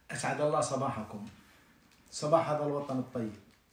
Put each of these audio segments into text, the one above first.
أسعد الله صباحكم، صباح هذا الوطن الطيب.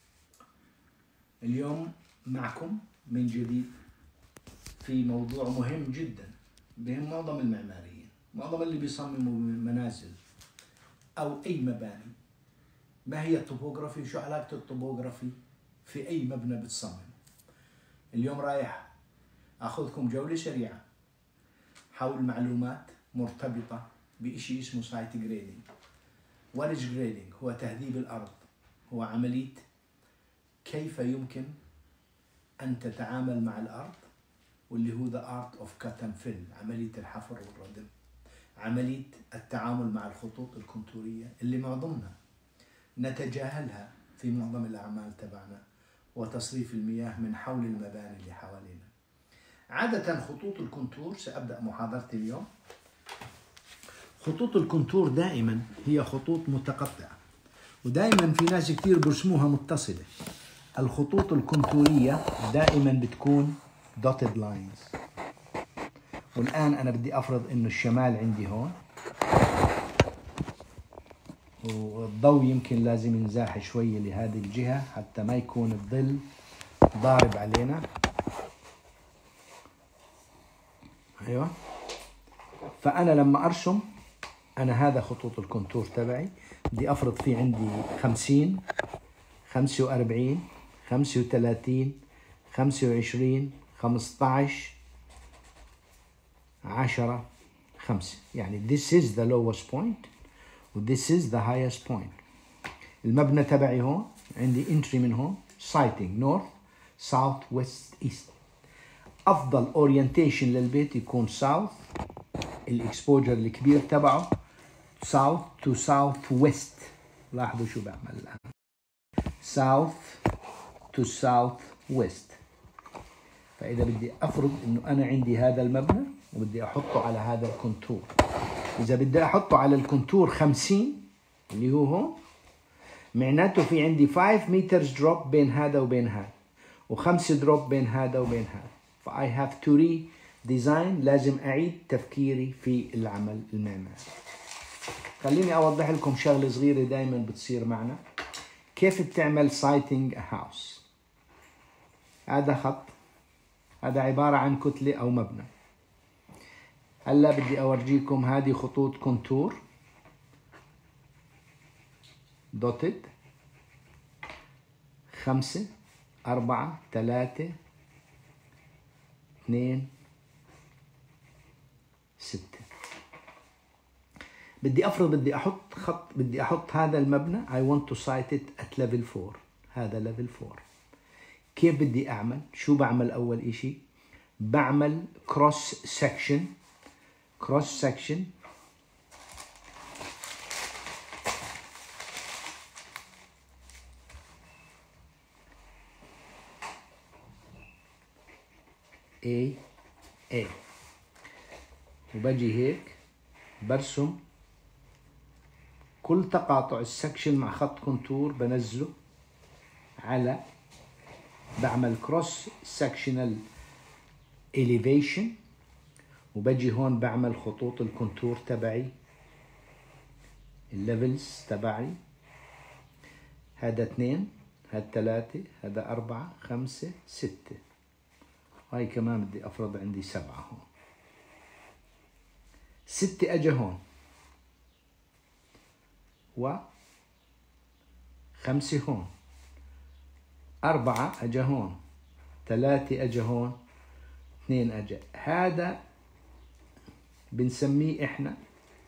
اليوم معكم من جديد في موضوع مهم جدا بهم معظم المعماريين، معظم اللي بيصمموا منازل أو أي مباني. ما هي الطوبوغرافي وشو علاقة الطوبوغرافي في أي مبنى بتصمم؟ اليوم رايح أخذكم جولة سريعة حول معلومات مرتبطة بإشي اسمه سايت جريدينج. What is grading؟ هو تهذيب الأرض، هو عملية كيف يمكن أن تتعامل مع الأرض، واللي هو the art of cut and fill، عملية الحفر والردم، عملية التعامل مع الخطوط الكونتورية اللي معظمنا نتجاهلها في معظم الأعمال تبعنا، وتصريف المياه من حول المباني اللي حوالينا. عادة خطوط الكونتور، سأبدأ محاضرتي اليوم. خطوط الكونتور دائما هي خطوط متقطعة، ودائما في ناس كتير برسموها متصلة. الخطوط الكونتورية دائما بتكون dotted lines. والآن أنا بدي أفرض إنه الشمال عندي هون، والضوء يمكن لازم ينزاح شوية لهذه الجهة حتى ما يكون الظل ضارب علينا. أيوة. فأنا لما أرسم، أنا هذا خطوط الكونتور تبعي، بدي أفرض فيه عندي 50 45 35 25 15 10 5. يعني this is the lowest point و this is the highest point. المبنى تبعي هون عندي entry من هون sighting north south west east. أفضل orientation للبيت يكون south، الإكسبوجر الكبير تبعه south to south west. لاحظوا شو بعمل الآن، south to south west. فإذا بدي أفرض إنه أنا عندي هذا المبنى وبدي أحطه على هذا الكونتور، إذا بدي أحطه على الكونتور 50 اللي هو هون، معناته في عندي 5 meters drop بين هذا وبين هذا، و5 drop بين هذا وبين هذا. فI have to redesign، لازم أعيد تفكيري في العمل المعماري. خليني أوضح لكم شغلة صغيرة دائما بتصير معنا. كيف بتعمل sighting a house؟ هذا خط، هذا عبارة عن كتلة أو مبنى. هلا بدي أورجيكم هذه خطوط كونتور dotted 5 4 3 2 6. بدي أفرض بدي أحط خط، بدي أحط هذا المبنى I want to site it at level 4. هذا level 4. كيف بدي أعمل؟ شو بعمل؟ أول إشي بعمل cross section A وبجي هيك برسم كل تقاطع السكشن مع خط كونتور، بنزله على، بعمل كروس سكشنال elevation، وبجي هون بعمل خطوط الكونتور تبعي، الليفلز تبعي. هذا 2 هذا 3 هذا 4 5 6. هاي كمان بدي أفرض عندي 7 هون. 6 أجا هون، و 5 هون، 4 أجا هون، 3 أجا هون، 2 أجا. هذا بنسميه إحنا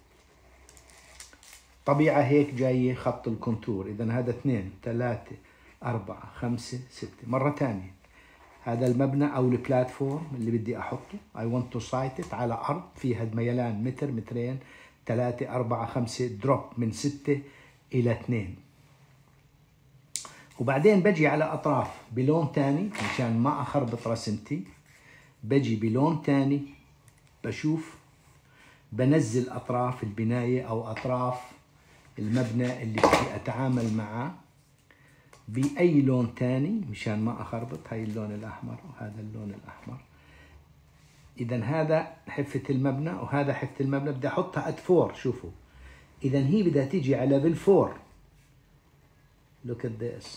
طبيعة هيك جاية خط الكونتور. إذن هذا 2 3 4 5 6. مرة تانية، هذا المبنى أو البلاتفورم اللي بدي أحطه I want to site it على أرض فيها ميلان متر مترين 3 4 5 دروب من 6 إلى 2. وبعدين بجي على أطراف بلون تاني مشان ما أخربط رسمتي. بجي بلون تاني، بشوف بنزل أطراف البناية أو أطراف المبنى اللي بدي أتعامل معه بأي لون تاني مشان ما أخربط. هاي اللون الأحمر وهذا اللون الأحمر. إذا هذا حفة المبنى وهذا حفة المبنى، بدي أحطها at 4. شوفوا إذا هي بدها تيجي على ليفل 4. look at this.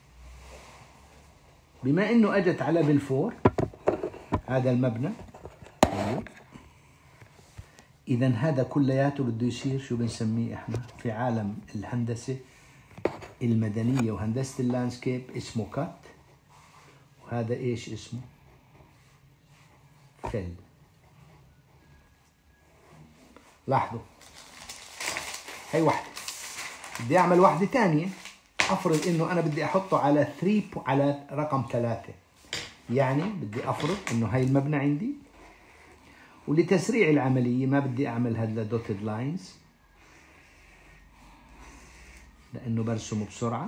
بما إنه أجت على ليفل 4 هذا المبنى، إذا هذا كلياته بده يصير شو بنسميه إحنا في عالم الهندسة المدنية وهندسة اللاندسكيب اسمه كات، وهذا إيش اسمه؟ فل. لاحظوا هي واحدة، بدي أعمل واحدة تانية. أفرض إنه أنا بدي أحطه على على رقم 3، يعني بدي أفرض إنه هاي المبنى عندي، ولتسريع العملية ما بدي أعمل هذا دوتد لاينز لأنه برسمه بسرعة.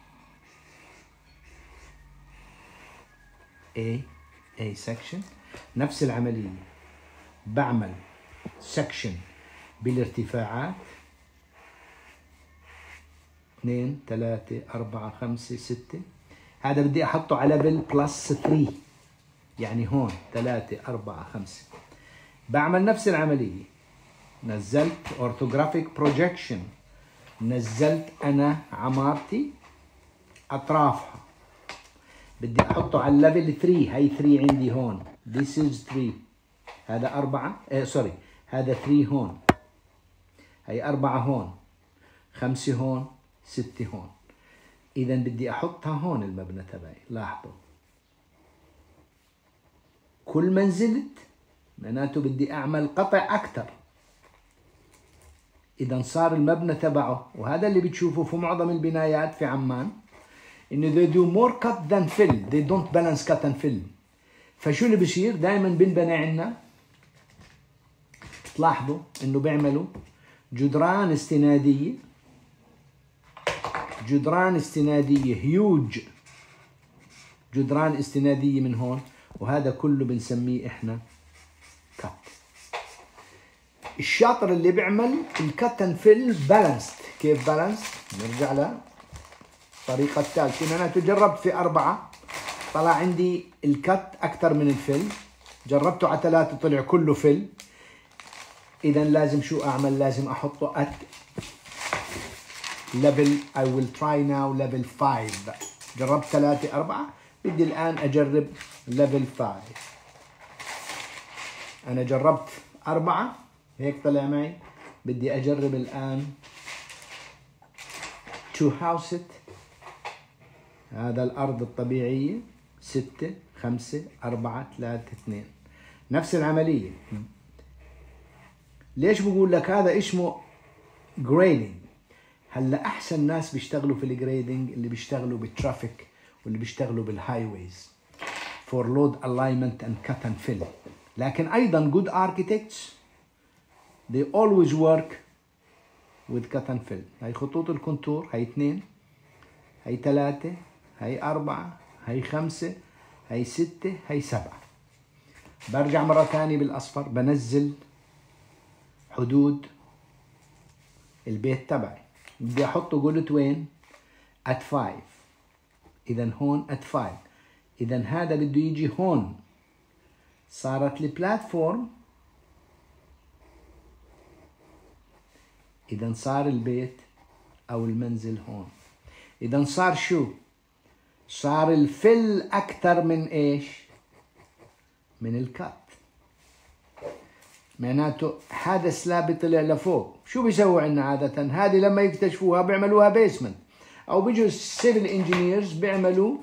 A section. نفس العملية بعمل section بالارتفاعات 2 3 4 5 6. هذا بدي أحطه على ليفل بلس 3، يعني هون 3 4 5. بعمل نفس العملية، نزلت orthographic projection، نزلت أنا عمارتي أطرافها، بدي أحطه على الليفل 3. هاي 3 عندي هون، this is 3. هذا 4 سوري، هذا 3 هون، هاي 4 هون، 5 هون، 6 هون. إذا بدي أحطها هون المبنى تبعي. لاحظوا كل ما نزلت معناته بدي أعمل قطع أكثر. إذا صار المبنى تبعه، وهذا اللي بتشوفه في معظم البنايات في عمان، إنه they do more cut than fill، they don't balance cut and fill. فشو اللي بصير؟ دائما بنبنى عنا، تلاحظوا إنه بيعملوا جدران استنادية، جدران استنادية هيوج، جدران استنادية من هون، وهذا كله بنسميه إحنا كات. الشاطر اللي بيعمل الكات اند فيل بالانسد. كيف بالانسد؟ نرجع للطريقة الثالثة. أنا جربت في 4 طلع عندي الكات أكثر من الفيل، جربته على 3 طلع كله فيل. إذا لازم شو أعمل؟ لازم أحطه at level I will try now level 5. جربت 3 4، بدي الآن أجرب level 5. أنا جربت 4 هيك طلع معي، بدي أجرب الآن to house it. هذا الأرض الطبيعية 6 5 4 3 2. نفس العملية. ليش بقول لك هذا اسمه grading؟ هلا أحسن ناس بيشتغلوا في الجريدنج اللي بيشتغلوا بالترافيك واللي بيشتغلوا بالهايويز for load alignment and cut and fill. لكن أيضا good architects they always work with cut and fill. هاي خطوط الكونتور، هاي 2 هاي 3 هاي 4 هاي 5 هاي 6 هاي 7. برجع مرة ثانية بالأصفر، بنزل حدود البيت تبعي. بدي أحطه قلت وين؟ at 5. إذا هون at 5. إذا هذا بده يجي هون. صارت البلاتفورم. إذا صار البيت أو المنزل هون. إذا صار شو؟ صار الفل أكثر من إيش؟ من الكات. معناته هذا سلاب طلع لفوق. شو بيسووا عنا عادة؟ هذه لما يكتشفوها بيعملوها بيسمنت، أو بيجوا السيفل انجينيرز بيعملوا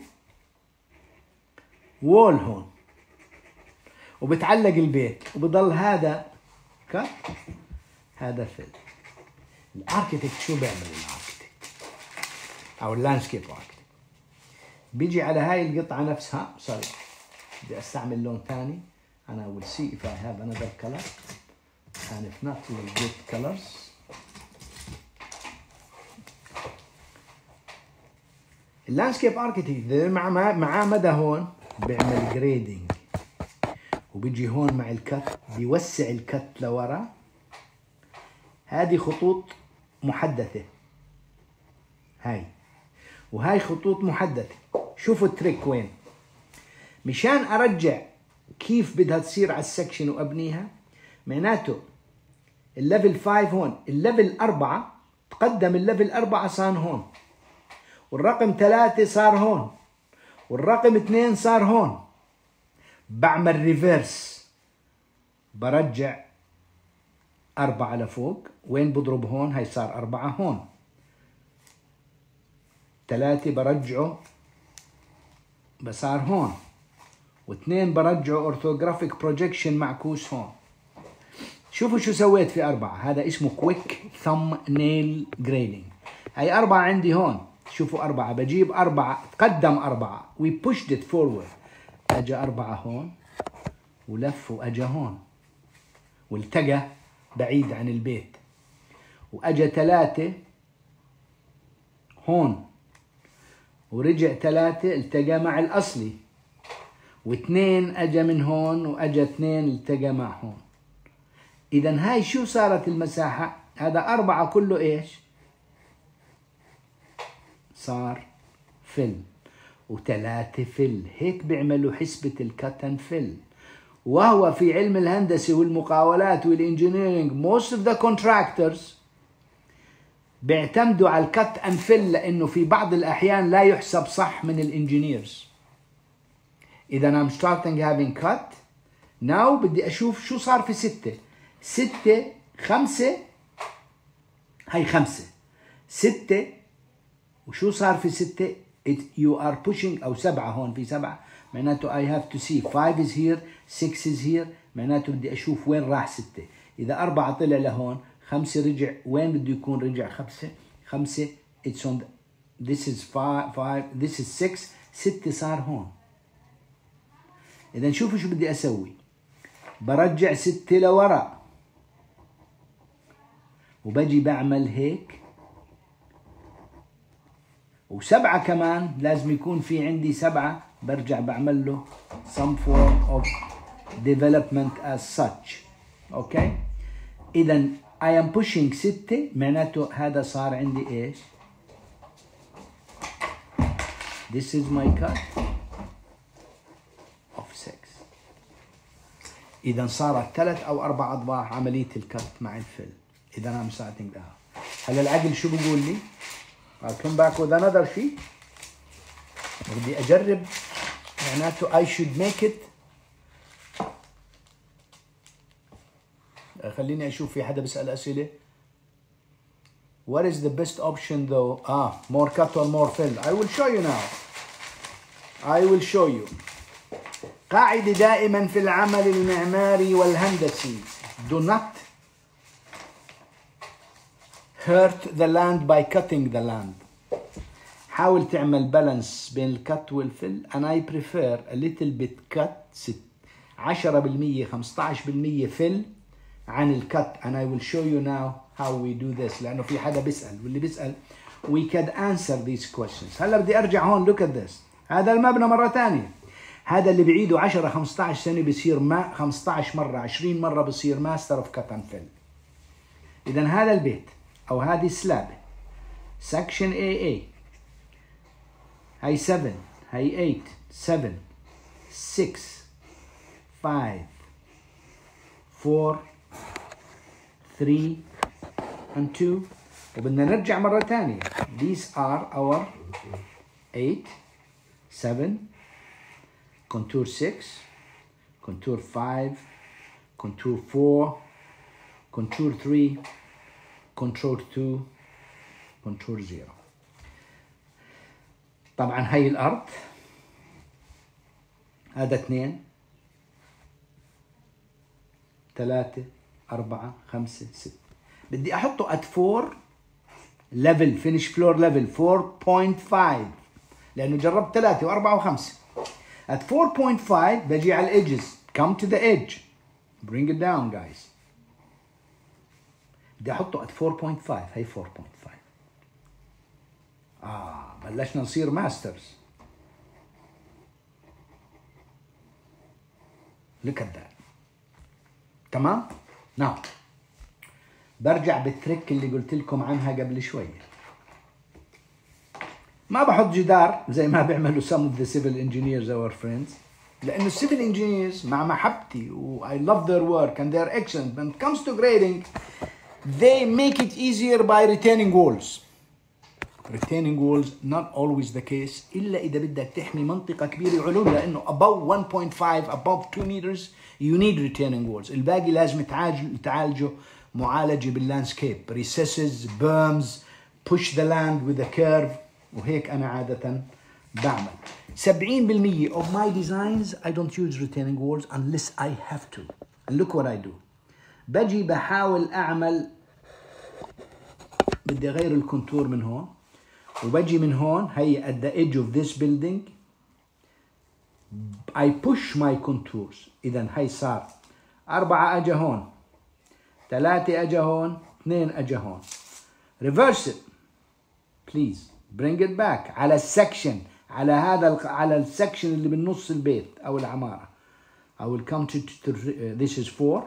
وول هون وبتعلق البيت وبضل هذا كات هذا فل. الاركيتكت شو بيعمل؟ الاركيتكت او اللاندسكيب اركيتكت بيجي على هاي القطعة نفسها. سوري بدي استعمل لون ثاني. أنا will see if I have another color and if not we'll get colors. اللاندسكيب اركيتكت مع مدى هون بيعمل جريدنج وبيجي هون مع الكت بيوسع الكت لورا. هذه خطوط محدثة هاي، وهاي خطوط محدثة. شوفوا التريك وين. مشان أرجع كيف بدها تصير على السكشن وأبنيها، معناته الليفل 5 هون، الليفل 4 تقدم، الليفل 4 صار هون، والرقم 3 صار هون، والرقم 2 صار هون. بعمل ريفيرس، برجع 4 لفوق. وين بضرب هون؟ هي صار 4 هون. 3 برجعه بصار هون، و2 برجعه اورثوغرافيك بروجيكشن معكوس هون. شوفوا شو سويت في 4. هذا اسمه كويك ثم نيل جريدنج. هي 4 عندي هون. شوفوا 4 بجيب 4 تقدم 4 وي بوشد ات فورورد. اجى 4 هون ولف واجى هون والتقى بعيد عن البيت. واجى 3 هون ورجع 3 التقى مع الاصلي. و2 اجى من هون واجى 2 التقى مع هون. اذا هاي شو صارت المساحة؟ هذا 4 كله ايش؟ صار فل. و3 فل. هيك بيعملوا حسبة الكت اند فل. وهو في علم الهندسة والمقاولات والانجينيرينج most of the contractors بيعتمدوا على الكت اند فل، لانه في بعض الاحيان لا يحسب صح من الانجينيرز. اذا I'm starting having cut now بدي اشوف شو صار في 6. 6 5 هي 5 6 وشو صار في 6 you are pushing أو 7 هون في 7 معناته I have to see 5 is here 6 is here معناته بدي أشوف وين راح 6. إذا 4 طلع لهون 5 رجع وين بده يكون؟ رجع 5 it's on this is 5 this is 6 6 صار هون. إذا شوفوا شو بدي أسوي. برجع 6 لورا وبجي بعمل هيك. و7 كمان لازم يكون في عندي 7 برجع بعمل له some form of development as such. اوكي. اذا I am pushing 6 معناته هذا صار عندي ايش؟ This is my cut of 6. اذا صارت 3 أو 4 اضباع عملية الكت مع الفل. اذا I'm starting that. هلا العقل شو بقول لي؟ I'll come back with another sheet. بدي أجرب معناته I should make it. خليني أشوف في حدا بيسأل أسئلة. What is the best option though? More cut or more fill? I will show you now. I will show you. قاعدة دائما في العمل المعماري والهندسي. Do not hurt the land by cutting the land. حاول تعمل بالانس بين الكت والفل. and I prefer a little bit cut 10% 15% فل عن الكت. and I will show you now how we do this لأنه في حدا بيسأل واللي بيسأل we can answer these questions. هلا بدي أرجع هون. look at this. هذا المبنى مرة تانية. هذا اللي بعيده 10 15 سنة بصير 15 مرة 20 مرة بصير ماستر اوف كت اند فل. إذا هذا البيت أو هذه السلابة سكشن AA هاي 7 هاي 8 7 6 5 4 3 and 2 وبدنا نرجع مرة تانية. These are our 8 7 contour 6 contour 5 contour 4 contour 3 contour 2 contour 0. طبعا هي الأرض. هذا 2 3 4 5 6 بدي أحطه at 4 level finish floor level 4.5 لأنه جربت 3 و4 و5. at 4.5 بجي على الإيدجز. come to the edge bring it down guys. بدي أحطه at 4.5. هي 4.5. بلشنا نصير ماسترز. look at that. تمام؟ نعم. برجع بالتريك اللي قلت لكم عنها قبل شوية. ما بحط جدار زي ما بيعملوا some of the civil engineers our friends. لأنه civil engineers مع محبتي I love their work and they're excellent. When it comes to grading, they make it easier by retaining walls. Retaining walls not always the case إلا إذا بدك تحمي منطقة كبيرة علوم، لأنه above 1.5 above 2 meters you need retaining walls. الباقي لازم تعالجه معالجة باللاندسكيب، recesses, berms, push the land with a curve. وهيك أنا عادة بعمل. 70% of my designs I don't use retaining walls unless I have to. And look what I do. بجي بحاول أعمل، بدي أغير الكونتور من هون، وبجي من هون هي at the edge of this building I push my contours. إذا هي صار 4 أجا هون، 3 أجا هون، 2 أجا هون. reverse it please, bring it back على السكشن، على هذا على السكشن اللي بالنص البيت أو العمارة. I will come to this is 4.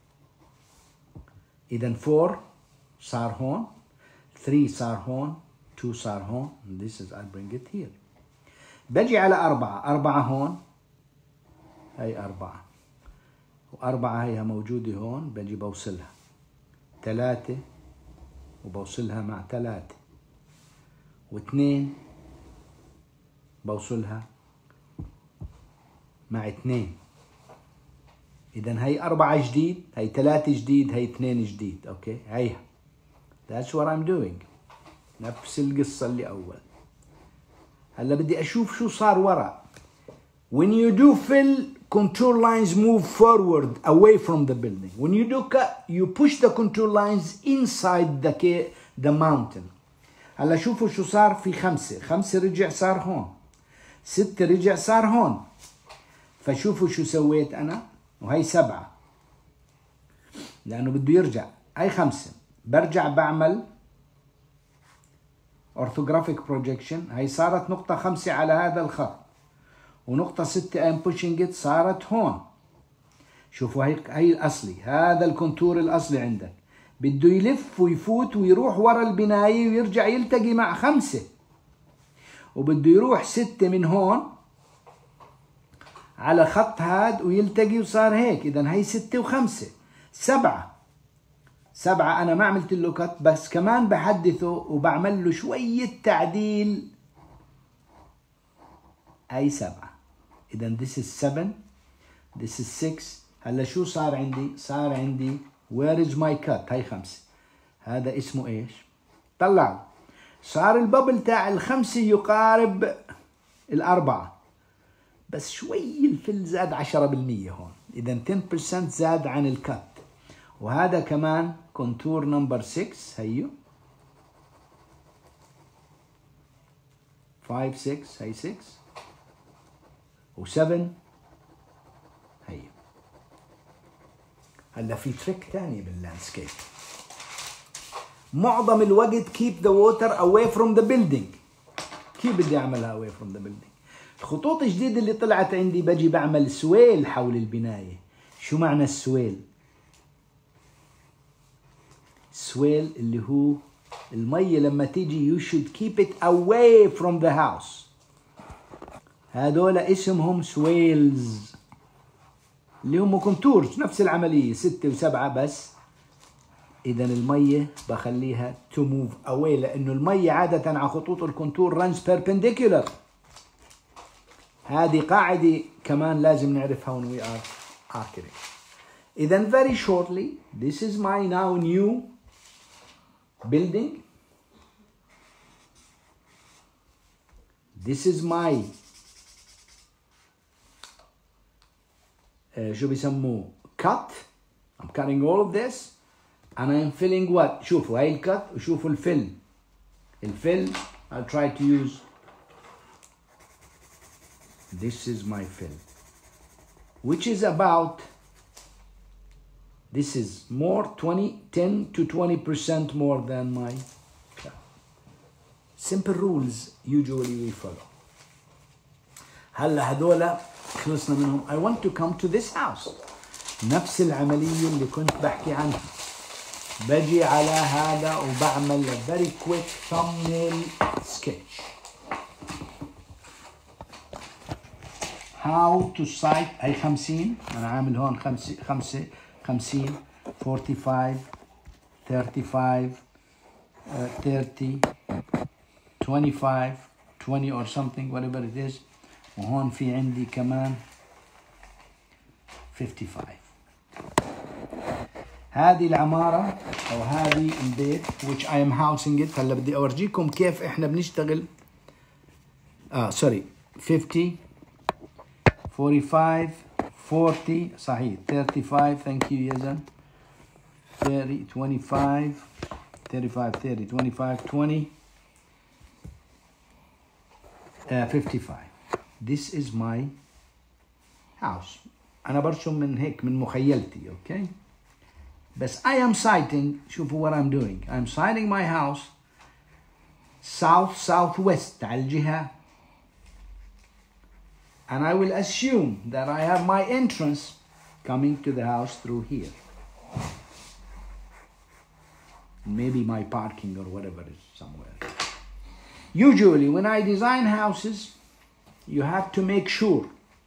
إذا 4 صار هون، 3 صار هون، 2 صار هون. This is I bring it here. بجي على 4 هون، هي 4 و4 هيها موجودة هون، بجي بوصلها 3 وبوصلها مع 3 و2 بوصلها مع 2. إذا هي 4 جديد، هي 3 جديد، هي 2 جديد. أوكي هيها. That's what I'm doing. نفس القصة اللي أول. هلا بدي أشوف شو صار ورا. When you do fill, contour lines move forward away from the building. When you do cut, you push the contour lines inside the mountain. هلا شوفوا شو صار في 5 رجع صار هون، 6 رجع صار هون. فشوفوا شو سويت أنا، وهي 7 لأنه بده يرجع. هي 5 برجع بعمل orthographic projection. هي صارت نقطة 5 على هذا الخط، ونقطة 6 I'm pushing it صارت هون. شوفوا هي الأصلي، هذا الكونتور الأصلي عندك بده يلف ويفوت ويروح ورا البناية ويرجع يلتقي مع 5، وبده يروح 6 من هون على خط هاد ويلتقي وصار هيك. إذا هي 6 و5 7 أنا ما عملت له كت، بس كمان بحدثه وبعمل له شوية تعديل. هي 7. إذا this is 7 this is 6. هلا شو صار عندي؟ صار عندي where is my cut؟ هي 5. هذا اسمه إيش؟ طلعوا صار البابل تاع ال5 يقارب ال4، بس شوي الفل زاد 10% هون. إذا 10% زاد عن الكت. وهذا كمان كونتور نمبر 6 هيو 5 6 هي 6 و7 هي. هلا في تريك ثاني باللاندسكيب. معظم الوقت keep the water away from the building. كيف بدي اعملها away from the building؟ الخطوط الجديدة اللي طلعت عندي بجي بعمل سويل حول البناية. شو معنى السويل؟ سويل اللي هو المية لما تيجي you should keep it away from the house. هذول اسمهم سويلز اللي هم كونتورز، نفس العملية 6 و7 بس. إذا المية بخليها to move away، لأنه المية عادة على خطوط الكونتور runs perpendicular. هذه قاعدة كمان لازم نعرفها when we are architects. إذا very shortly this is my now new building. This is my شو بيسموه cut. I'm cutting all of this and I'm filling what؟ شوفوا هاي الكت وشوفوا الفل. الفل I'll try to use this is my fill, which is about, this is more 10 to 20% more than my cut. Simple rules usually we follow. هلا هذولا خلصنا منهم. I want to come to this house. نفس العملية اللي كنت بحكي عنها. بجي على هذا وبعمل a very quick thumbnail sketch. how to cite هي 50 أنا عامل هون 50 45 35 30 25 20 or something whatever it is. وهون في عندي كمان 55. هذه العمارة أو هذه البيت which I am housing it. هلا بدي أورجيكم كيف إحنا بنشتغل. sorry 50 45 40 صحيح 35 thank you يزن 30 25 35 30 25 20 55. This is my house. أنا برسم من هيك من مخيلتي okay. بس I am citing شوفوا what I'm doing. I'm citing my house southwest على الجهة, and I will assume that I have my entrance coming to the house through here. Maybe my parking or whatever is somewhere. Usually when I design houses, you have to make sure.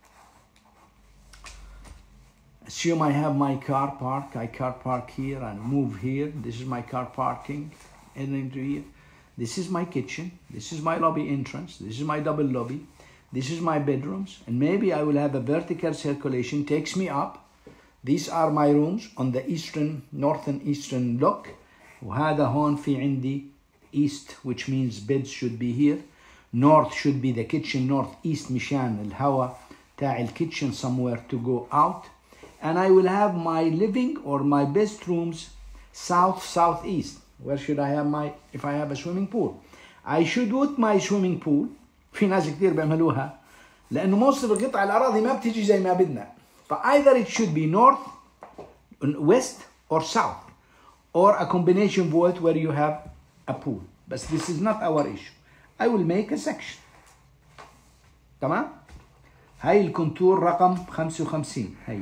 Assume I have my car park. I car park here and move here. This is my car parking and into here. This is my kitchen. This is my lobby entrance. This is my double lobby. This is my bedrooms. And maybe I will have a vertical circulation takes me up. These are my rooms on the northern eastern look. وهذا هون في عندي east, which means beds should be here. North should be the kitchen, northeast مشان الهواء تاع الكitchen somewhere to go out. And I will have my living or my best rooms southeast. Where should I have if I have a swimming pool? I should put my swimming pool. في ناس كتير بيعملوها لأنه most of القطع الأراضي ما بتيجي زي ما بدنا. فايذر it should be north, west or south, or a combination of both where you have a pool. But this is not our issue. I will make a section. تمام؟ هاي الكونتور رقم 55 هي.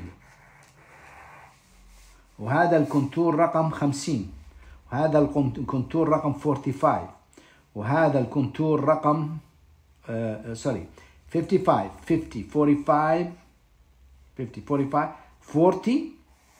وهذا الكونتور رقم 50. وهذا الكونتور رقم 45. وهذا الكونتور رقم 55 50 45 50 45 40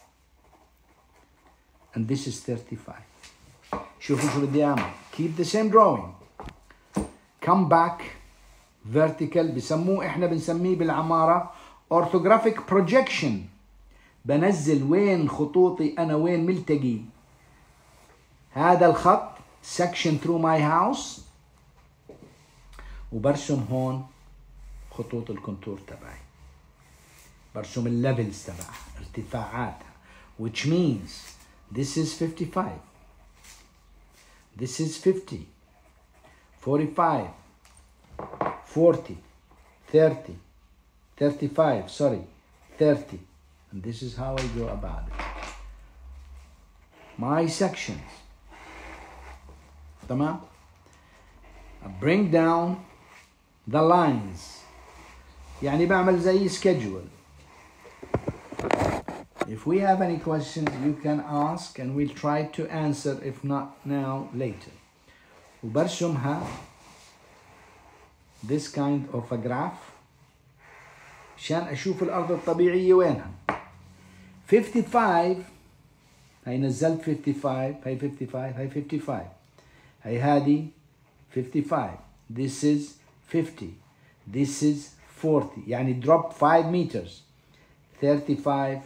and this is 35. شوفوا شو بدي اعمل. Keep the same drawing. Come back vertical. احنا بنسميه بالعمارة orthographic projection. بنزل وين خطوطي انا وين ملتقي. هذا الخط section through my house وبرسم هون خطوط الكونتور تبعي. برسم الليفلز تبعها ارتفاعاتها, which means this is 55, this is 50, 45, 40, 30, 35, sorry, 30, and this is how I go about it. My sections. تمام? I bring down the lines. يعني بعمل زي schedule. If we have any questions, you can ask and we'll try to answer. If not now, later. وبرسمها this kind of a graph عشان أشوف الأرض الطبيعية وينها. 55 هاي نزلت 55 هاي 55 هاي 55 هاي هذه 55. This is 50. This is 40. يعني drop 5 meters. 35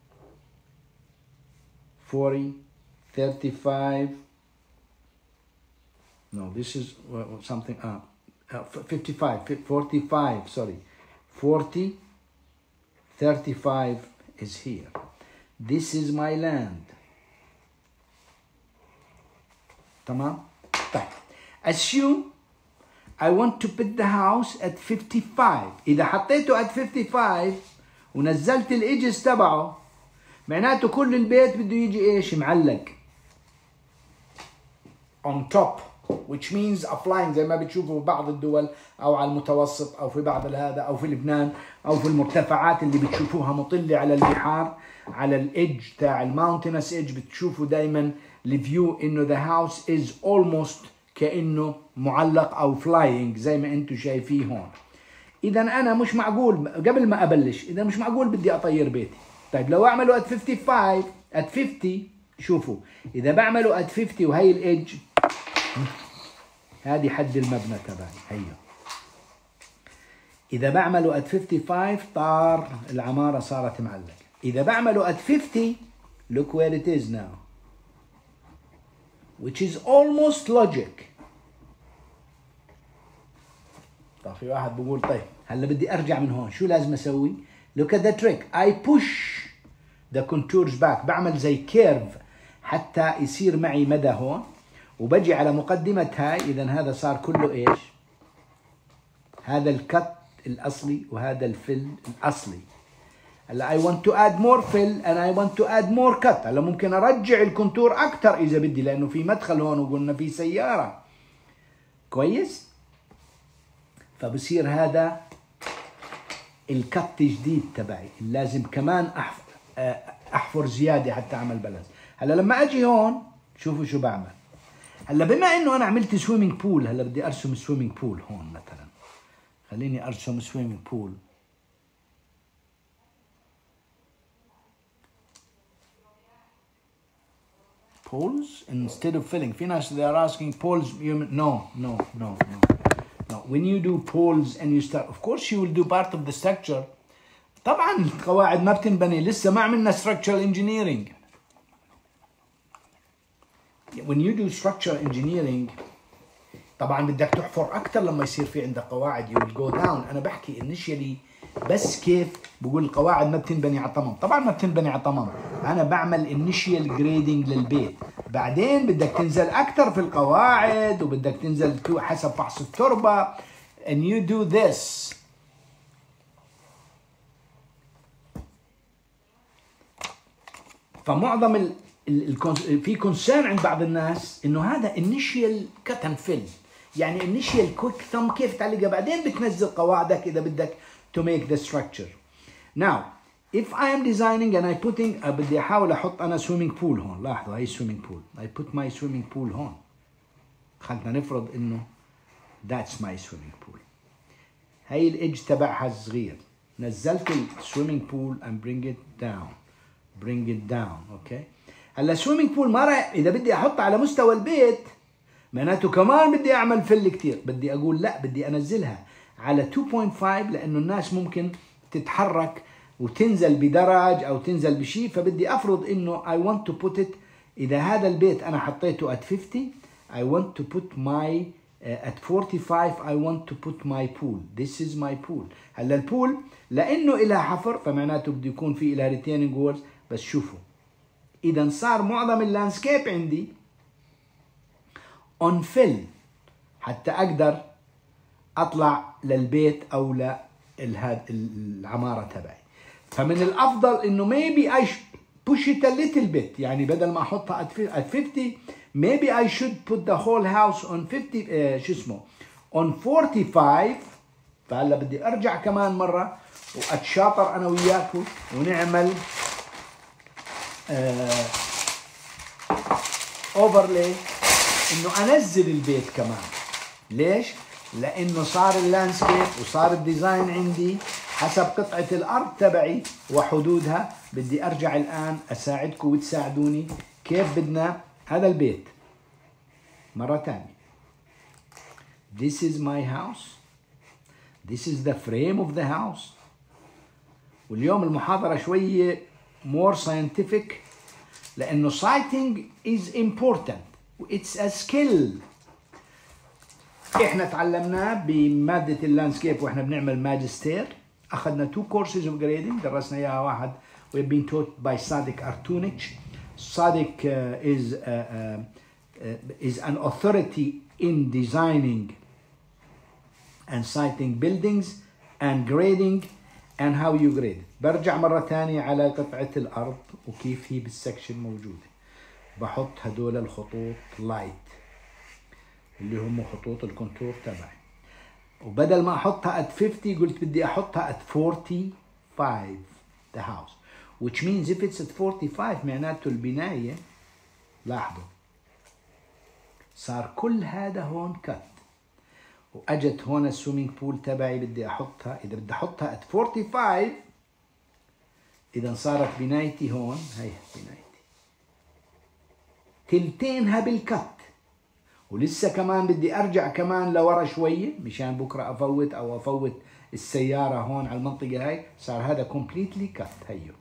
40 35 no this is something 55 45 sorry 40 35 is here. This is my land. تمام. طيب assume I want to put the house at 55. إذا حطيته at 55 ونزلت الإيدجز تبعه معناته كل البيت بده يجي إيش معلق on top, which means applying زي ما بتشوفوا في بعض الدول أو على المتوسط أو في بعض هذا أو في لبنان أو في المرتفعات اللي بتشوفوها مطلة على البحار على الإيدج تاع الماونتينس إيدج بتشوفوا دايما الفيو إنه the house is almost كأنه معلق أو flying زي ما أنتم شايفيه هون. إذا أنا مش معقول قبل ما أبلش، إذا مش معقول بدي أطير بيتي. طيب لو أعمله at 55 at 50، شوفوا إذا بعمله at 50 وهي الإيدج، هذه حد المبنى تبعي هيو. إذا بعمله at 55 طار العمارة صارت معلقة. إذا بعمله at 50 look where it is now which is almost logic. طيب في واحد بقول طيب هلا بدي أرجع من هون، شو لازم أسوي؟ look at the trick. I push the contours back، بعمل زي كيرف حتى يصير معي مدى هون، وبجي على مقدمة هاي. إذا هذا صار كله إيش؟ هذا الكت الأصلي وهذا الفل الأصلي. هلا I want to add more fill and I want to add more cut. هلا ممكن أرجع الكونتور أكثر إذا بدي، لأنه في مدخل هون وقلنا في سيارة. كويس؟ فبصير هذا الكت جديد تبعي، لازم كمان أحفر زيادة حتى أعمل بالانس. هلا لما أجي هون شوفوا شو بعمل. هلا بما إنه أنا عملت سويمينج بول، هلا بدي أرسم سويمينج بول هون مثلا. خليني أرسم سويمينج بول. Pools instead of filling. في ناس they are asking pools. No. When you do pools and you start, of course you will do part of the structure. طبعا القواعد ما بتنبني، لسه ما عملنا structural engineering. When you do structural engineering طبعا بدك تحفر أكثر لما يصير في عندك قواعد. you will go down. أنا بحكي initially بس كيف بقول القواعد ما بتنبني على طمام. طبعا ما بتنبني على طمام، أنا بعمل initial grading للبيت. بعدين بدك تنزل أكثر في القواعد وبدك تنزل حسب فحص التربة. and you do this. فمعظم في concern عند بعض الناس إنه هذا initial cut and fill، يعني initial quick thumb كيف تعلقها، بعدين بتنزل قواعدك إذا بدك to make the structure. Now if I am designing and I putting بدي أحاول أحط أنا swimming pool هون. لاحظوا هاي swimming pool. I put my swimming pool هون. خلنا نفرض إنه that's my swimming pool. هاي الإيدج تبعها صغير. نزلت swimming pool and bring it down. okay. هلا swimming pool ما راح، إذا بدي أحطها على مستوى البيت معناته كمان بدي أعمل فل كتير. بدي أقول لا، بدي أنزلها على 2.5 لأنه الناس ممكن تتحرك وتنزل بدرج أو تنزل بشيء. فبدي أفرض إنه I want to put it. إذا هذا البيت أنا حطيته at 50 I want to put my at 45 I want to put my pool. This is my pool. هلا البول لأنه إلها حفر فمعناته بده يكون في إلها retaining walls. بس شوفوا إذا صار معظم اللاندسكيب عندي on fill حتى أقدر أطلع للبيت أو العمارة تبعي. فمن الأفضل إنه maybe I push it a little bit. يعني بدل ما أحطها at 50 maybe I should put the whole house on 50 شو اسمه on 45. فهلا بدي أرجع كمان مرة وأتشاطر أنا وياكم ونعمل overlay إنه أنزل البيت كمان. ليش؟ لأنه صار اللاندسكيب وصار الديزاين عندي حسب قطعة الأرض تبعي وحدودها. بدي أرجع الآن أساعدكم وتساعدوني كيف بدنا هذا البيت مرة تانية. This is my house. This is the frame of the house. واليوم المحاضرة شوية more scientific لأنه siting is important. It's a skill. إحنا تعلمناه بمادة اللاندسكيب وإحنا بنعمل ماجستير. أخذنا 2 courses of grading درسنا إياها. واحد we've been taught by Sadik Artunich. Sadik is an authority in designing and siting buildings and grading and how you grade. برجع مرة ثانية على قطعة الأرض وكيف هي بالسكشن موجودة. بحط هدول الخطوط لايت اللي هم خطوط الكونتور تبعي. وبدل ما أحطها at 50 قلت بدي أحطها at 45 the house. Which means if it's at 45 معناته البناية لاحظوا صار كل هذا هون كت. واجت هون السويمينج بول تبعي بدي احطها، اذا بدي احطها at 45 اذا صارت بنايتي هون، هي بنايتي تلتينها بالكت، ولسه كمان بدي ارجع كمان لورا شويه مشان بكره افوت او افوت السياره هون على المنطقه هاي. صار هذا كومبليتلي كت. هيو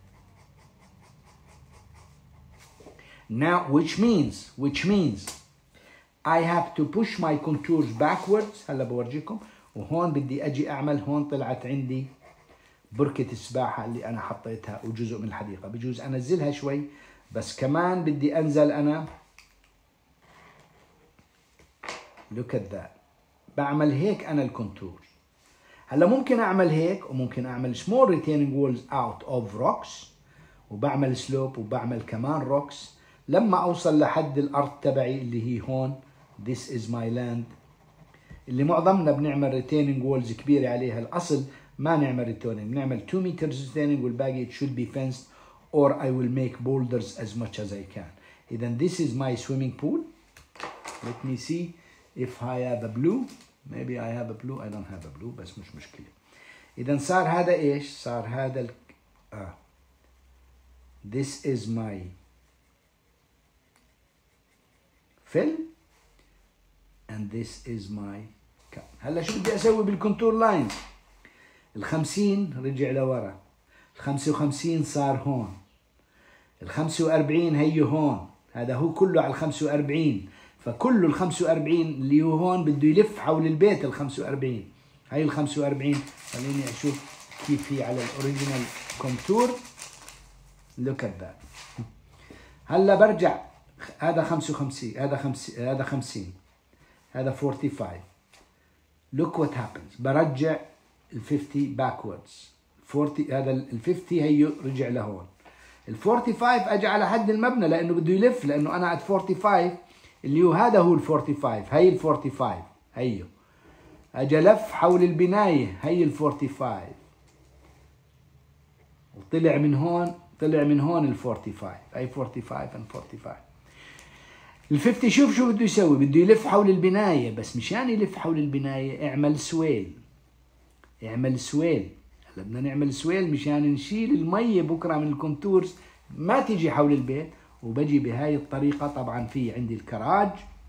now which means I have to push my contours backwards. هلا بورجيكم. وهون بدي اجي اعمل، هون طلعت عندي بركة السباحة اللي انا حطيتها وجزء من الحديقة، بجوز انزلها شوي، بس كمان بدي انزل انا. look at that. بعمل هيك انا الكونتور. هلا ممكن اعمل هيك وممكن اعمل small retaining walls out of rocks، وبعمل سلوب وبعمل كمان روكس لما اوصل لحد الارض تبعي اللي هي هون. this is my land اللي معظمنا بنعمل retaining walls كبيرة عليها. الاصل ما نعمل retaining، بنعمل 2 meters retaining والباقي it should be fenced or I will make boulders as much as I can. إذا this is my swimming pool. let me see if I have a blue. maybe I have a blue. I don't have a blue بس مش مشكلة. إذا صار هذا إيش؟ صار هذا this is my fill and this is my cut. هلا شو بدي اسوي بالكونتور لاين؟ ال50 رجع لورا، ال55 صار هون، ال45 هي هون، هذا هو كله على ال45، فكله ال45 اللي هو هون بده يلف حول البيت ال45. هي ال45 خليني اشوف كيف هي على الاوريجينال كونتور. look at that. هلا برجع، هذا 55، هذا 50، هذا 45. look what happens. برجع ال50 backwards. 40 هذا ال50 هي رجع لهون. ال45 اجى على حد المبنى لانه بده يلف، لانه انا at 45 اللي هو هذا هو ال45. هي ال45 هيو اجى لف حول البنايه، هي ال45 وطلع من هون، طلع من هون ال45. هي 45 and 45. ال50 شوف بده يسوي، بده يلف حول البنايه، بس مشان يلف حول البنايه اعمل سويل، اعمل سويل. هلا بدنا نعمل سويل مشان نشيل الميه بكره من الكونتورز ما تيجي حول البيت. وبجي بهاي الطريقه. طبعا في عندي الكراج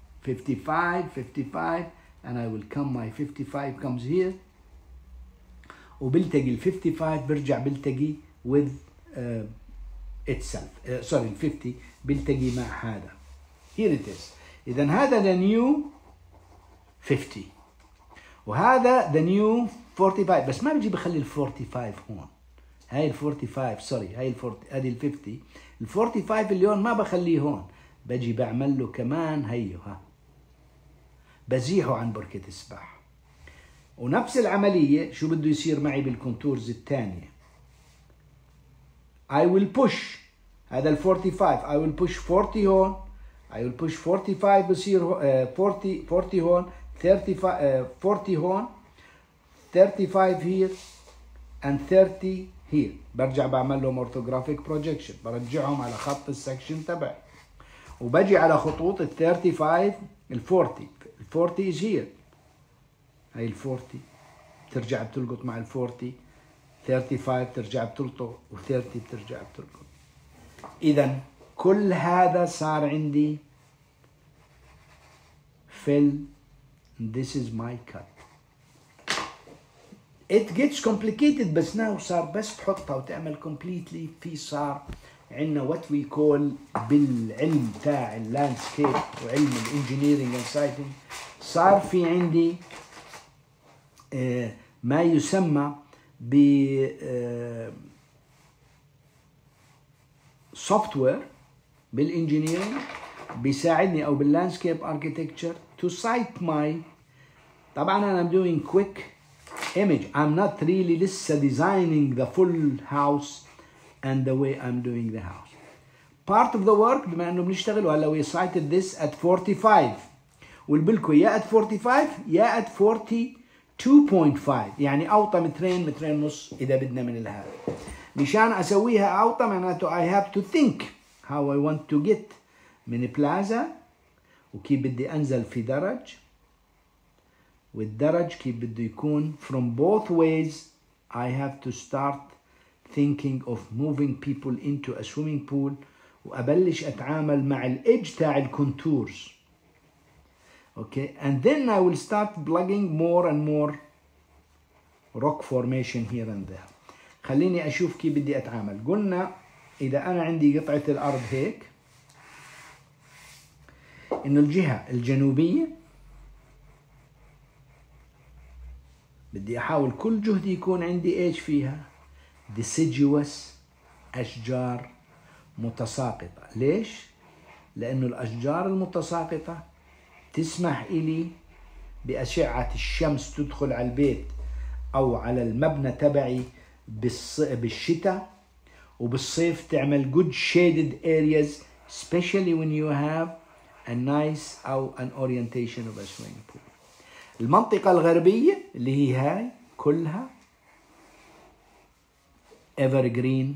55 and I will come my 55 comes here، وبلتقي ال55 برجع بلتقي with itself. sorry ال50 بلتقي مع هذا. here it is. إذا هذا the new 50 وهذا the new 45. بس ما بجي بخلي ال45 هون. هاي ال45 سوري، هاي هذه ال50. ال45 اليوم ما بخليه هون، بجي بعمل له كمان هيو، ها بزيحه عن بركة السباحة. ونفس العملية شو بده يصير معي بالكونتورز الثانية. I will push هذا ال45 I will push 40 هون، I will push 45 بصير 40 هون، 35 40 هون، 35 here and 30 here. برجع بعمل لهم orthographic projection، برجعهم على خط السكشن تبعي، وبجي على خطوط ال35 ال40. ال40 is here. هاي ال40 بترجع بتلقط مع ال40، 35 بترجع بتلقط، و30 بترجع بتلقط. إذا كل هذا صار عندي fill. This is my cut. It gets complicated بس now صار بس تحطها وتعمل completely. في صار عندنا what we call بالعلم تاع اللاندسكيب وعلم الانجينيرينج اند سايتنج، صار في عندي ما يسمى ب سوفتوير بالانجينيرينج بيساعدني، او باللاندسكيب اركيتكتشر to cite my. طبعا انا I'm doing quick image. I'm not really لسه designing the full house and the way I'm doing the house. Part of the work بما انه بنشتغل، وهلا we cited this at 45 والبلكو يا at 45 يا at 42.5، يعني اوطى مترين ونص اذا بدنا من الهذا. مشان اسويها اوطى معناته I have to think how I want to get من بلازا، وكيف بدي انزل في درج، والدرج كيف بده يكون from both ways. I have to start thinking of moving people into a swimming pool وأبلش أتعامل مع الإدج تاع الكونتورز. Okay, and then I will start plugging more and more rock formation here and there. خليني أشوف كيف بدي أتعامل. قلنا إذا أنا عندي قطعة الأرض هيك، إنه الجهة الجنوبية بدي أحاول كل جهدي يكون عندي إيش فيها؟ deciduous، أشجار متساقطة. ليش؟ لأنه الأشجار المتساقطة تسمح إلي بأشعة الشمس تدخل على البيت أو على المبنى تبعي بالشتاء، وبالصيف تعمل good shaded areas especially when you have a nice أو an orientation of a swimming pool. المنطقة الغربية اللي هي هاي كلها evergreen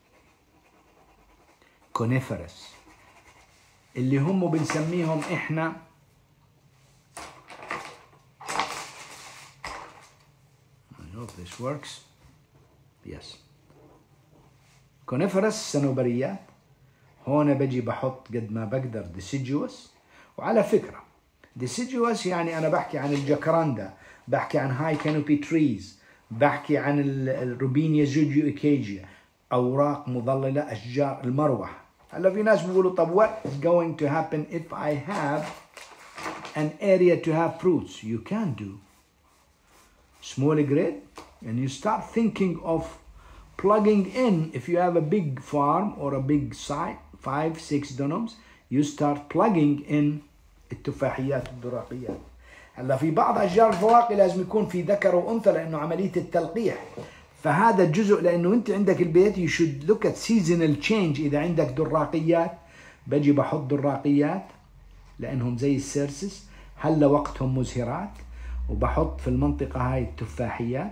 coniferous اللي هم بنسميهم إحنا I hope this works. Yes. coniferous سنوبريات. هون بجي بحط قد ما بقدر deciduous. وعلى فكرة deciduous يعني أنا بحكي عن الجاكراندا، بحكي عن high canopy trees، بحكي عن الروبينيا زوجيو إيكيجيا، أوراق مظللة، أشجار المروح. هلا في ناس بيقولوا طب what is going to happen if I have an area to have fruits? You can do small grid and you start thinking of plugging in. If you have a big farm or a big site 5-6 denims, you start plugging in التفاحيات والدراقيات. هلا في بعض أشجار الفواكه لازم يكون في ذكر وأنثى لأنه عملية التلقيح، فهذا الجزء لأنه أنت عندك البيت you should look at seasonal change. إذا عندك دراقيات بجي بحط دراقيات لأنهم زي السيرسس هلا وقتهم مزهرات، وبحط في المنطقة هاي التفاحيات.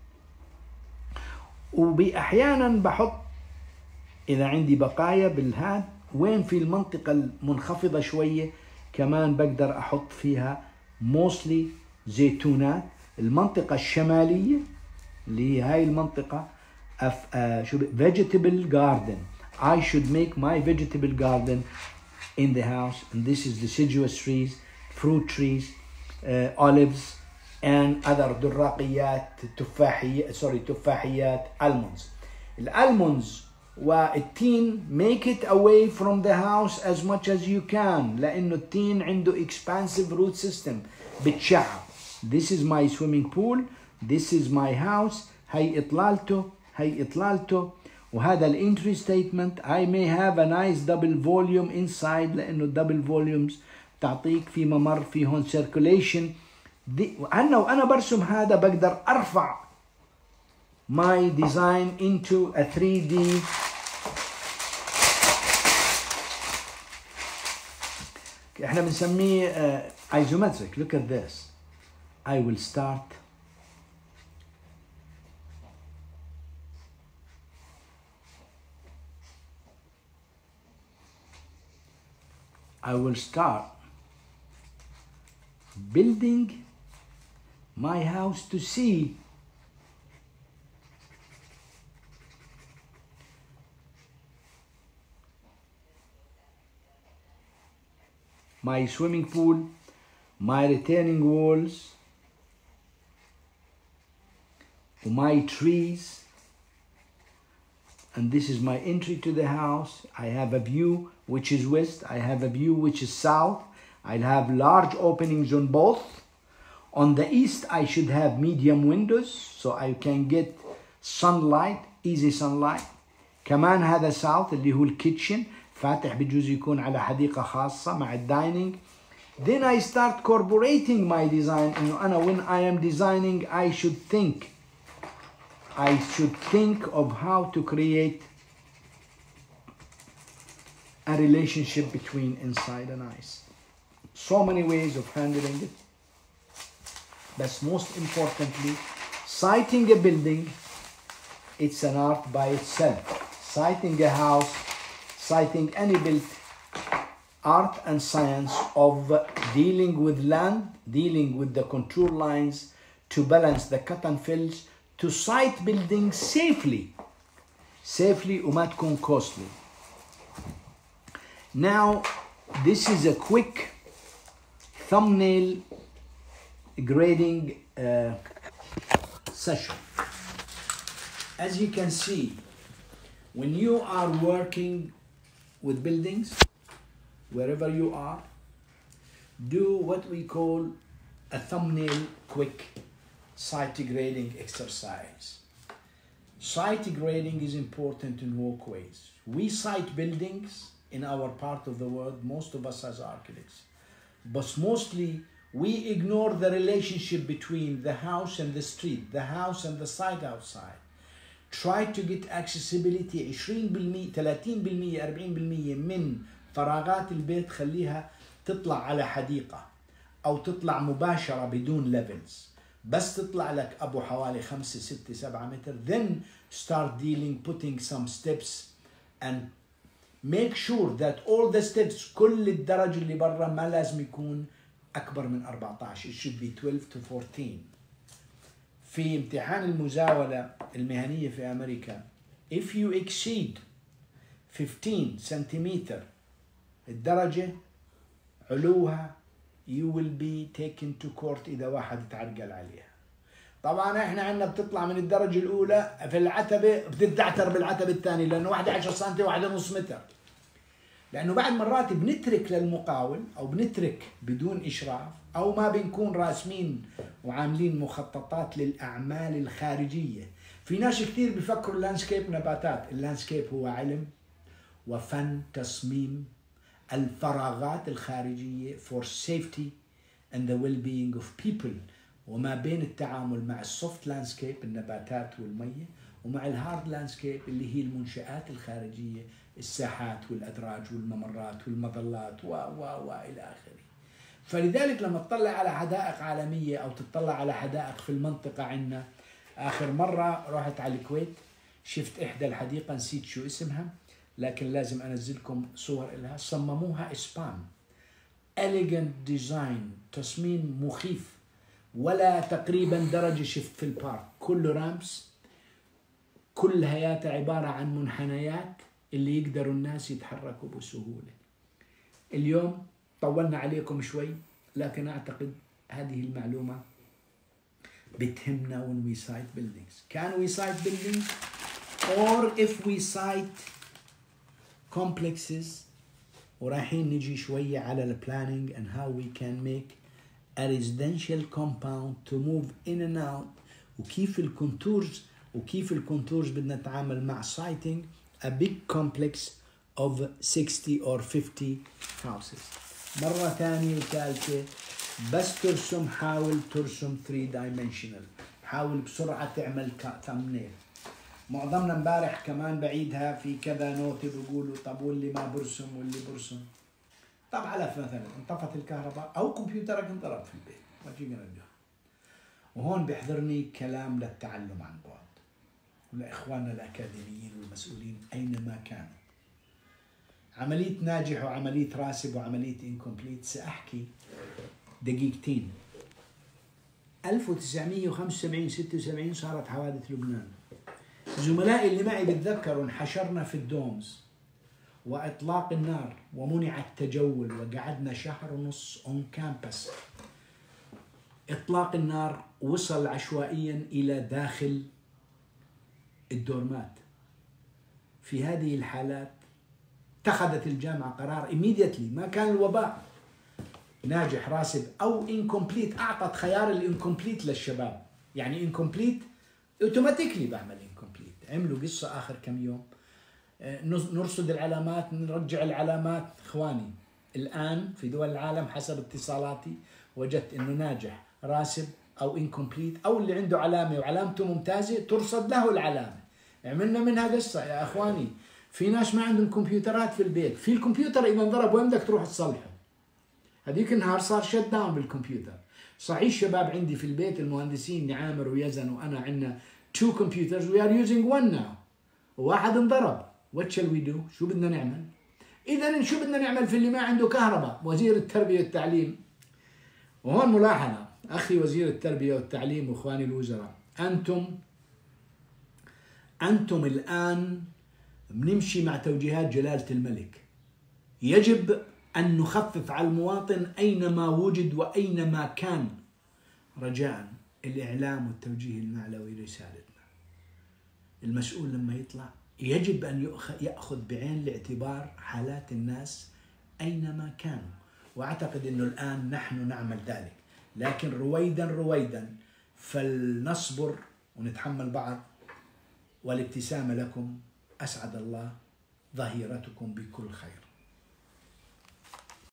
وبأحيانا بحط إذا عندي بقايا بالهاد وين في المنطقة المنخفضة شوية كمان بقدر أحط فيها mostly زيتونات. المنطقة الشمالية اللي هي هاي المنطقة vegetable garden. I should make my vegetable garden in the house, and this is deciduous trees, fruit trees, olives and other دراقيات تفاحيات almonds. الالمونز والتين make it away from the house as much as you can لأنه التين عنده expansive root system بتشعب. This is my swimming pool, this is my house. هي إطلالته وهذا الانتري statement. I may have a nice double volume inside لأنه double volumes تعطيك في ممر في هون circulation. وأنا برسم هذا بقدر أرفع my design into a 3D احنا بنسميه isometric. Look at this. I will start building my house to see my swimming pool, my retaining walls, my trees, and this is my entry to the house. I have a view which is west, I have a view which is south. I'll have large openings on both. On the east I should have medium windows so I can get sunlight, easy sunlight. كمان هذا south اللي هو الكيتشن فاتح بجوز يكون على حديقة خاصة مع الدايننج. Then I start corroborating my design. إنه أنا when I am designing I should think of how to create a relationship between inside and outside. So many ways of handling it. But most importantly, siting a building, it's an art by itself. Siting a house, siting any built art and science of dealing with land, dealing with the contour lines to balance the cut and fills, to site building safely وما تكون costly. Now, this is a quick thumbnail grading session. As you can see, when you are working with buildings, wherever you are, do what we call a thumbnail quick site grading exercise. Site grading is important in walkways. We site buildings in our part of the world, most of us as architects, but mostly we ignore the relationship between the house and the street, the house and the site outside. Try to get accessibility 20%, 30%, 40% من فراغات البيت خليها تطلع على حديقة أو تطلع مباشرة بدون levels. بس تطلع لك أبو حوالي 5 6 7 متر. Then start dealing, putting some steps and make sure that all the steps, كل الدرج اللي برا ما لازم يكون أكبر من 14. It should be 12 to 14. في امتحان المزاولة المهنية في أمريكا, if you exceed 15 سنتيمتر الدرجة علوها, you will be taken to court إذا واحد تعرقل عليها. طبعا احنا عندنا بتطلع من الدرجة الأولى في العتبة بتتعتر بالعتبة الثانية, لأنه واحدة 10 سم وواحدة نص متر. لأنه بعد مرات بنترك للمقاول أو بنترك بدون إشراف أو ما بنكون راسمين وعاملين مخططات للأعمال الخارجية. في ناس كثير بيفكروا اللاندسكيب نباتات. اللاندسكيب هو علم وفن تصميم الفراغات الخارجية for safety and the well-being of people, وما بين التعامل مع السوفت لاندسكيب النباتات والمية ومع الهارد لاندسكيب اللي هي المنشآت الخارجية, الساحات والأدراج والممرات والمظلات إلى آخره. فلذلك لما تطلع على حدائق عالمية أو تطلع على حدائق في المنطقة عندنا, آخر مرة رحت على الكويت شفت إحدى الحديقة, نسيت شو اسمها لكن لازم أنزلكم صور لها. صمموها إسبان, elegant design, تصميم مخيف, ولا تقريبا درجة شفت في البارك, كله رامس, كل هياتها عبارة عن منحنيات اللي يقدروا الناس يتحركوا بسهولة. اليوم طولنا عليكم شوي, لكن أعتقد هذه المعلومة بتهمنا when we cite buildings. Can we cite buildings? Or if we cite complexes, ورايحين نجي شوية على ال planning and how we can make a residential compound to move in and out, وكيف الكونتورز بدنا نتعامل مع citing a big complex of 60 or 50 houses. مرة ثانية وثالثة, بس ترسم حاول ترسم 3 dimensional, حاول بسرعة تعمل thumbnail. معظمنا امبارح كمان بعيدها في كذا نوتة بيقولوا طب واللي ما برسم واللي برسم. طب على مثلا انطفت الكهرباء أو كمبيوترك انضرب في البيت, what you gonna do؟ وهون بيحضرني كلام للتعلم عن بعد ولإخواننا الأكاديميين والمسؤولين أينما كانوا. عملية ناجح وعملية راسب وعملية incomplete سأحكي دقيقتين. 1975 76 صارت حوادث لبنان. زملائي اللي معي بتذكروا انحشرنا في الدومز وإطلاق النار ومنع التجول وقعدنا 1.5 شهر اون كامبس. إطلاق النار وصل عشوائيا إلى داخل الدورمات. في هذه الحالات اتخذت الجامعة قرار immediately, ما كان الوباء, ناجح راسب أو incomplete, أعطت خيار الانكمبليت للشباب. يعني incomplete اوتوماتيكلي بعمل incomplete. عملوا قصة آخر كم يوم, نرصد العلامات, نرجع العلامات. إخواني الآن في دول العالم حسب اتصالاتي وجدت إنه ناجح راسب أو incomplete أو اللي عنده علامة وعلامته ممتازة ترصد له العلامة. عملنا منها قصة يا إخواني. في ناس ما عندهم كمبيوترات في البيت, في الكمبيوتر إذا انضرب وين بدك تروح تصلحه؟ هذيك النهار صار شت داون بالكمبيوتر. صحيح الشباب عندي في البيت المهندسين نعامر ويزن وأنا عندنا 2 computers, we are using 1 now. وواحد انضرب, what shall we do؟ شو بدنا نعمل؟ إذا شو بدنا نعمل في اللي ما عنده كهرباء؟ وزير التربية والتعليم. وهون ملاحظة أخي وزير التربية والتعليم وإخواني الوزراء، أنتم الآن بنمشي مع توجيهات جلالة الملك. يجب أن نخفف على المواطن أينما وجد وأينما كان. رجاء الإعلام والتوجيه المعنوي رسالتنا. المسؤول لما يطلع يجب أن يأخذ بعين الاعتبار حالات الناس أينما كانوا، وأعتقد أنه الآن نحن نعمل ذلك، لكن رويدا رويدا فلنصبر ونتحمل بعض. والابتسامة لكم، أسعد الله ظهيرتكم بكل خير.